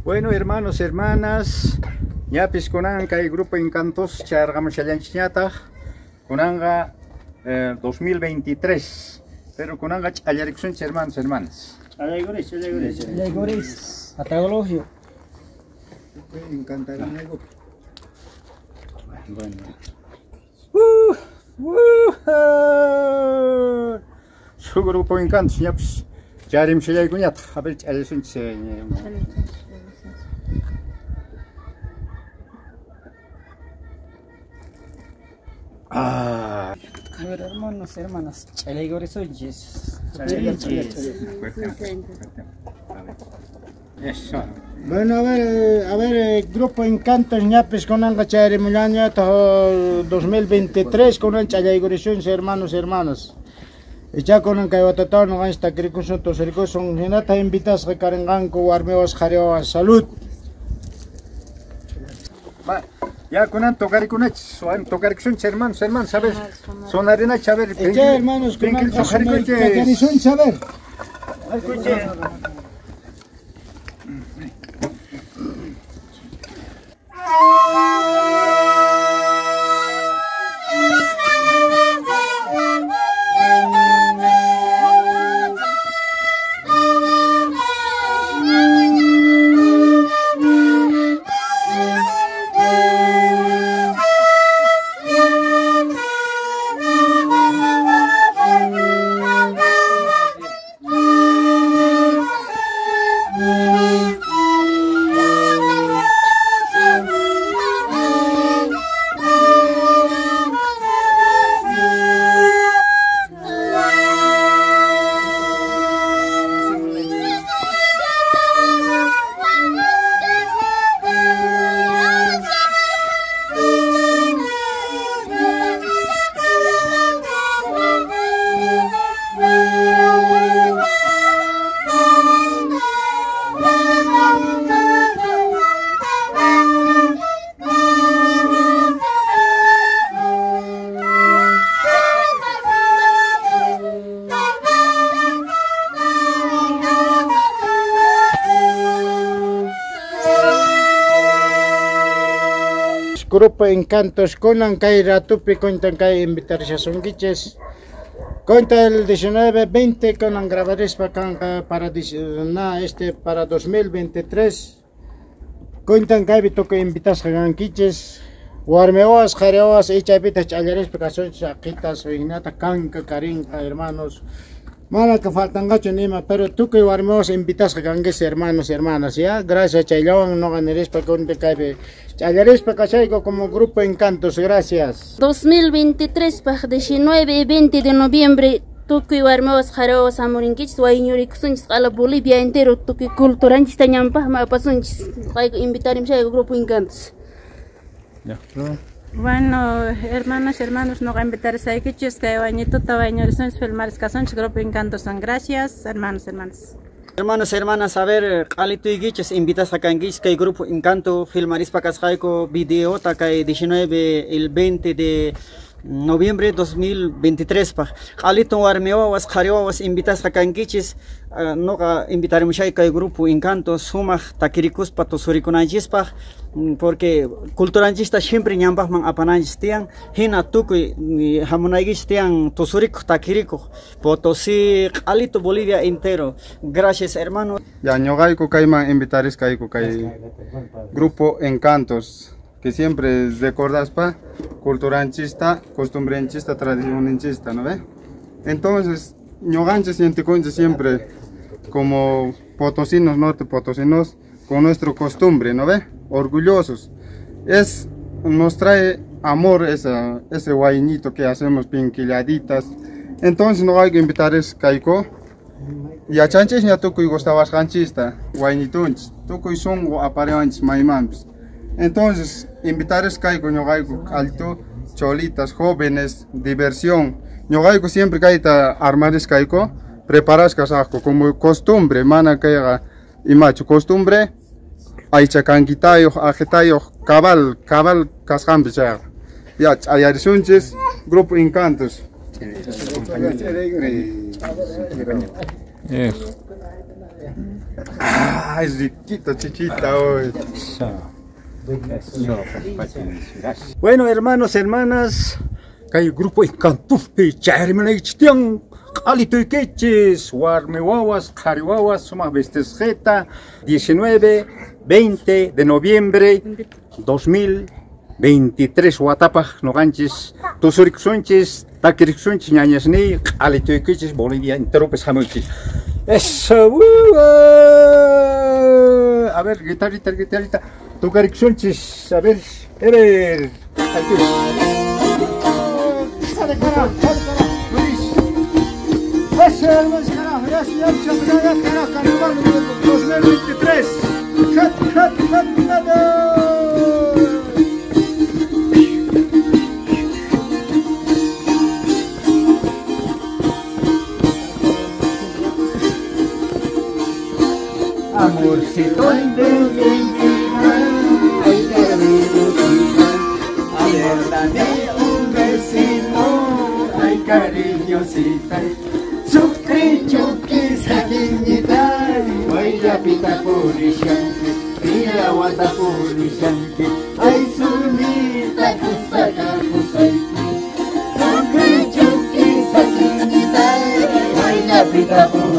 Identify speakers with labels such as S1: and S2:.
S1: Bueno, hermanos, hermanas, ya pues conanga el grupo Encantos chargamos chalanchiñata, conanga 2023, pero conanga chalarixun hermanos, hermanas.
S2: Alegores, atagologio.
S1: Encantará algo. Bueno. Su grupo Encantos, ya pues, charim chalayguñata, a ver chalarixun
S2: A ver, hermanos, hermanas, alegores oyes.
S1: Eso.
S2: Bueno, a ver, grupo Encantos ñapes con anga charimulaña hasta 2023 con ancha alegores hermanos, hermanas. Y ya con anga watatao no esta cricos tos ricos son genata invitas que carenganco warmeos jareos salud.
S1: Ya con tocar con tocar con hermanos, saber sonarina saber
S2: Hermanos, con saber. Grupo Encantos con Ancay Ratupi cuentan que invitar a Songuiches. Cuenta el 19-20 con grabares para 2023. Cuentan que habito que invitas a Ganquiches. Guarmeoas, jareoas, echapitas, chalares, pecasones, chaquitas, vinata, canca, carinca, hermanos. Mala que faltan gacho nima, pero tú que guarmeoas invitas a Gangues, hermanos, hermanas, ¿ya? Gracias, Chaylawan, no ganaréis para que te caibe. Chalares, pecachaico como grupo Encantos, gracias.
S3: 2023, 19 y 20 de noviembre, tuki warmeos jareos amorinquich, guayñuricsunchis, a la Bolivia entero, tuki culturanchis, tañampah, mapasunchis, invitaremos al grupo Encantos.
S4: Bueno, hermanos, no invitar a Iquichis, que bañito, tabañorizón, filmar escasonch, grupo Encantos, gracias, hermanos.
S5: Hermanos, hermanas, a ver, Alito Iquichis, invitas a Canguich, que el grupo Encanto, filmaris para Casjaico, video, que 19 y el 20 de noviembre 2023 pa Alito Warmeo was Jario was invitas a Canguichis, no invitaremos a el grupo Encanto, suma takiricus pa tosurikunanchis pa porque culturanchista siempre ñambas man apananchis tian hina tukuy hamonagis tian tosurico takirico Potosí Alito Bolivia entero. Gracias, hermano.
S6: Ya ñogaico kaiman invitaris kaico kai grupo Encantos, que siempre recordas pa culturanchista, costumbrenchista, tradicionenchista, ¿no ve? Entonces, ñoganche siente siempre como potosinos, norte potosinos, con nuestra costumbre, ¿no ve? Orgullosos. Nos trae amor ese guainito que hacemos pinquilladitas. Entonces no hay que invitar a Kaiko. Y a chanches ya tucuy gustabas ganchista, guainitunch, tucuy son apareanchis maimams. Entonces, invitar a Kaiko, ñogaico, alto, cholitas, jóvenes, diversión. Ñogaico siempre caita armar Kaiko, preparas casasco como costumbre, mana caiga y macho costumbre. Aicha canquitayo, agitayo, cabal cascambe ya. Ya, ayarisunches, grupo Encantos. Ah, es riquito, chichita hoy.
S1: Bueno, hermanos, hermanas, kay grupo Encantos chairman ichtian qalito iqueches, warmewawas, qariwawas, suma vestesjeta, 19, 20 de noviembre 2023 watapaj noganchis, tusuriksunchis, takiriksunchis, ñañasni, qalito iqueches, Bolivia entero pesamuchis. Eso, a ver, guitarrita. Tu caricsunchis, a ver. Aquí. Sale cara. Eso, hermanos, carajo, ya 2023. Cut. Amorcito de alérdame un vecino, ay cariñosita, chuki saquinita, guaya pita purishanque, pila guata purishanque, ay sunita kusaka kusaiki, chuki saquinita, guaya pita purishanque.